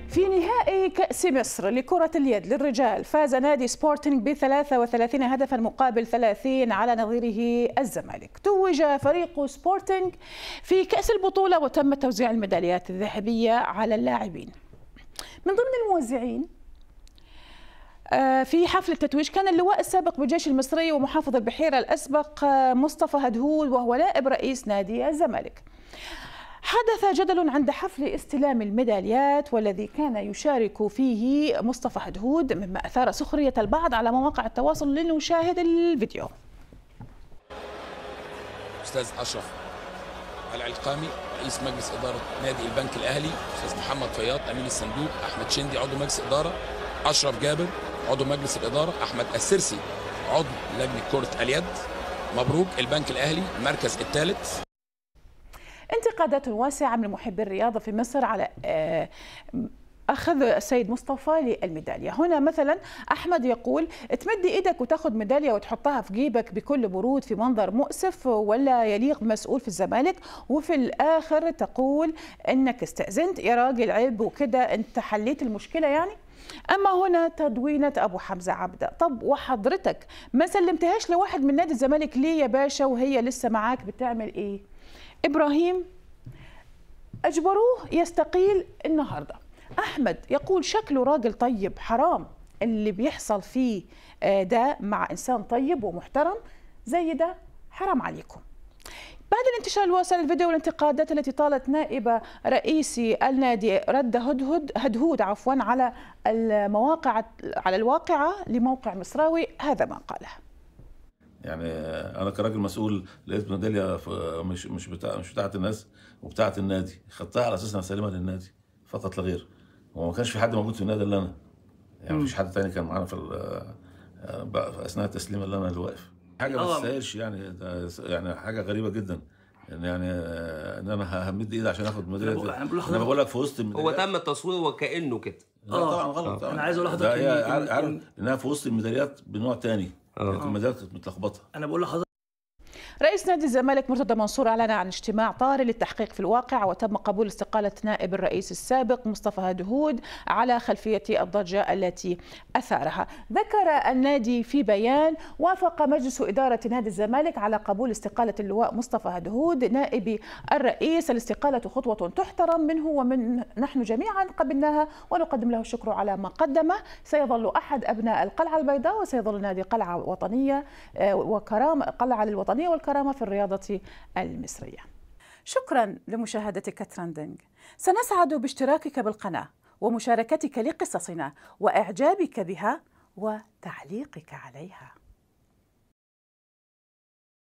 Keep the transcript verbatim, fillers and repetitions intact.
في نهائي كأس مصر لكرة اليد للرجال فاز نادي سبورتنج ب ثلاثة وثلاثين هدفا مقابل ثلاثين على نظيره الزمالك. توج فريق سبورتنج في كأس البطولة وتم توزيع الميداليات الذهبية على اللاعبين. من ضمن الموزعين في حفل التتويج كان اللواء السابق بالجيش المصري ومحافظ البحيرة الأسبق مصطفى هدهود وهو نائب رئيس نادي الزمالك. حدث جدل عند حفل استلام الميداليات والذي كان يشارك فيه مصطفى هدهود مما أثار سخرية البعض على مواقع التواصل. لنشاهد الفيديو. أستاذ أشرف العلقامي رئيس مجلس إدارة نادي البنك الأهلي، أستاذ محمد فياض أمين الصندوق، أحمد شندي عضو مجلس إدارة، أشرف جابر عضو مجلس الإدارة، أحمد السرسي عضو لجنة كرة اليد. مبروك البنك الأهلي المركز الثالث. انتقادات واسعة من محبي الرياضة في مصر على أخذ السيد مصطفى للميدالية. هنا مثلا أحمد يقول تمد إيدك وتاخذ ميدالية وتحطها في جيبك بكل برود في منظر مؤسف ولا يليق بمسؤول في الزمالك، وفي الآخر تقول أنك استأذنت يا راجل عيب وكده أنت حليت المشكلة يعني. أما هنا تدوينة أبو حمزة عبده، طب وحضرتك ما سلمتهاش لواحد من نادي الزمالك ليه يا باشا وهي لسه معاك بتعمل إيه؟ إبراهيم أجبروه يستقيل النهاردة. أحمد يقول شكله راجل طيب، حرام اللي بيحصل فيه ده مع إنسان طيب ومحترم زي ده، حرام عليكم. بعد الانتشار الواسع للفيديو والانتقادات التي طالت نائب رئيسي النادي رد هدهد هدهود عفوا على المواقع على الواقعة لموقع مصراوي، هذا ما قاله. يعني انا كراجل مسؤول لقيت ميداليه مش مش بتاع مش بتاعه الناس وبتاعه النادي، خدتها على اساس انها سليمه للنادي فقط لا غير، وما كانش في حد موجود في النادي الا انا، يعني ما فيش حد تاني كان معانا في في اثناء التسليم الا انا اللي واقف. حاجه ما تستاهلش يعني، يعني حاجه غريبه جدا ان يعني ان انا همد ايدي عشان اخد ميداليه. انا بقول لك في وسط هو تم التصوير وكانه كده. لا طبعا غلط. انا عايز اقول لحضرتك عارف انها في وسط الميداليات بنوع تاني، الميداليات كانت متلخبطه. انا بقول لحضرتك رئيس نادي الزمالك مرتضى منصور أعلن عن اجتماع طارئ للتحقيق في الواقع وتم قبول استقالة نائب الرئيس السابق مصطفى هدهود على خلفية الضجة التي أثارها. ذكر النادي في بيان وافق مجلس إدارة نادي الزمالك على قبول استقالة اللواء مصطفى هدهود نائب الرئيس. الاستقالة خطوة تحترم منه ومن نحن جميعا قبلناها ونقدم له الشكر على ما قدمه. سيظل أحد أبناء القلعة البيضاء وسيظل نادي قلعة وطنية وكرامة قلعة للوطنية والكرامة في الرياضة المصرية. شكرا لمشاهدتك ترندنج. سنسعد باشتراكك بالقناة ومشاركتك لقصصنا وإعجابك بها وتعليقك عليها.